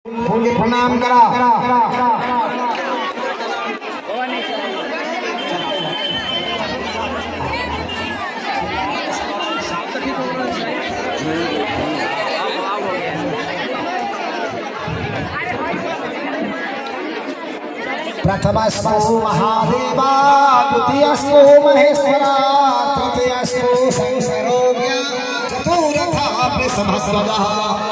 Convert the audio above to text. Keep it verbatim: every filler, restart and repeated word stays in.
मुझे प्रणाम करा। प्रथमस्तु महादेवा, द्वितीयस्तु महेश्वरा, तृतीयस्तु संसरोग्य, चतुर्थः समस्वदः।